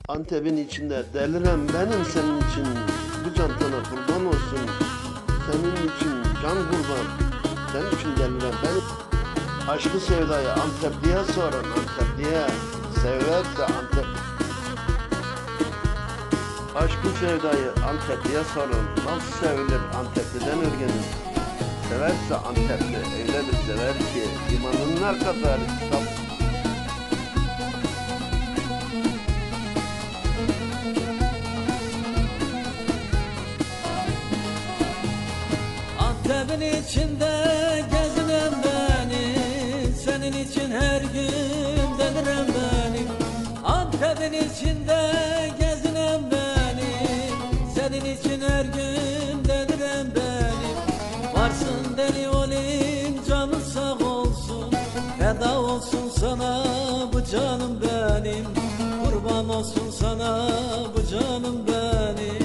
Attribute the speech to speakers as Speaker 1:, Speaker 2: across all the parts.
Speaker 1: Antep'in içinde deliren benim senin için. Bu can sana kurban olsun. Senin için can kurban. Senin için deliren benim. Aşkı sevdayı Antepli'ye sorun, Antepli'ye. Severse Antep. Aşkı sevdayı Antepli'ye sorun. Nasıl sevilir Antepli'den örgenin. Severse Antepli öyle bir sever ki imanın ne kadar kitap.
Speaker 2: Antep'in içinde gezinen benim, senin için her gün deliren benim. Antep'in içinde gezinen benim, senin için her gün deliren benim. Varsın deli olayım, canın sağ olsun, feda olsun sana bu canım benim. Kurban olsun sana bu canım benim.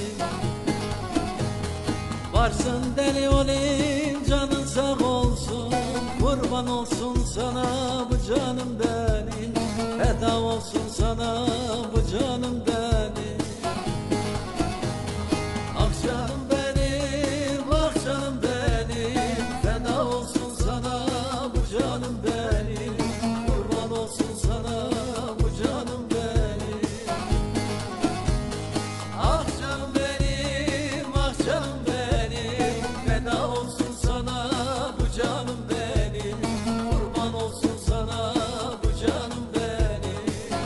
Speaker 2: Varsın deli olayım, canın sağ olsun, kurban olsun sana bu canım benim. Feda olsun sana bu canım benim. Ah canım benim, ah canım benim, feda olsun sana bu canım benim. Kurban olsun sana bu canım benim. Ah canım benim, ah canım benim, feda olsun sana bu canım benim. Kurban olsun sana bu canım benim.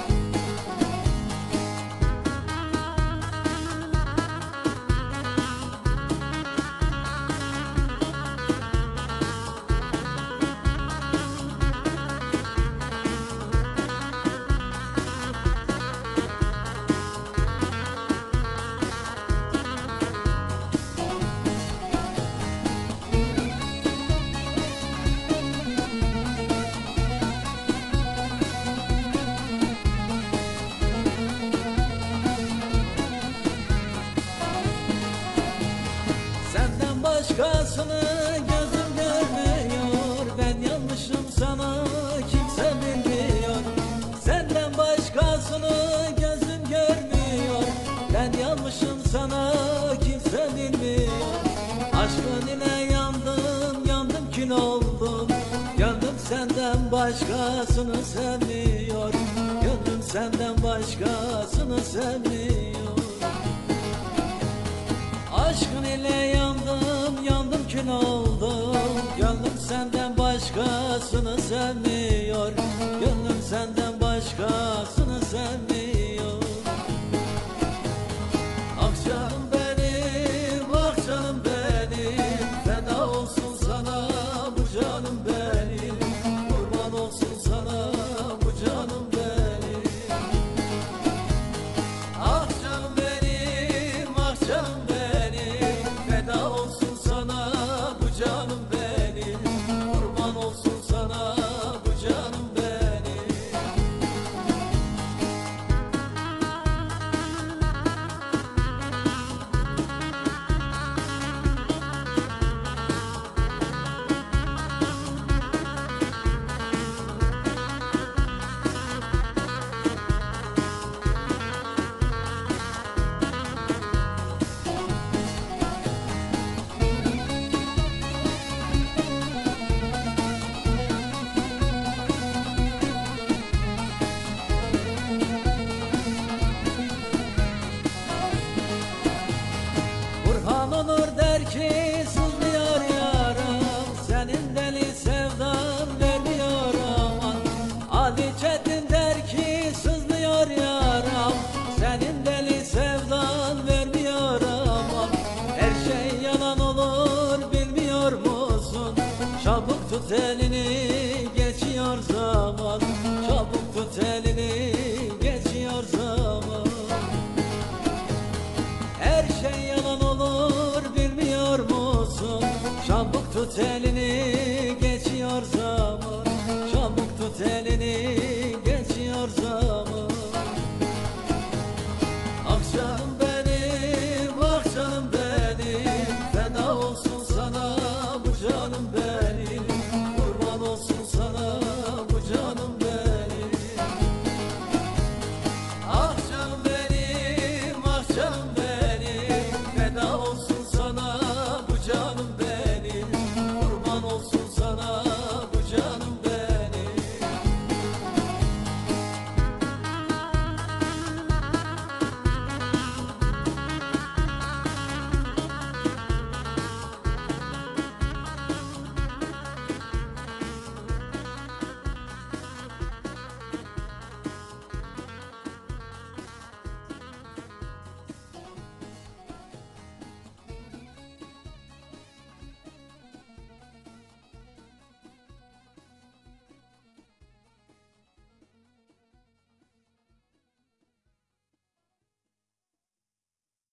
Speaker 2: Senden başkasını gözüm görmüyor, ben yanlışım sana kimse bilmiyor. Senden başkasını gözüm görmüyor, ben yanlışım sana kimse bilmiyor. Aşkın ile yandım, yandım kül oldum. Gönlüm senden başkasını sevmiyor, gönlüm senden başkasını sevmiyor. Aşkın ile yandım, yandım kül oldum. Gönlüm senden başkasını sevmiyor, gönlüm senden başkasını sevmiyor.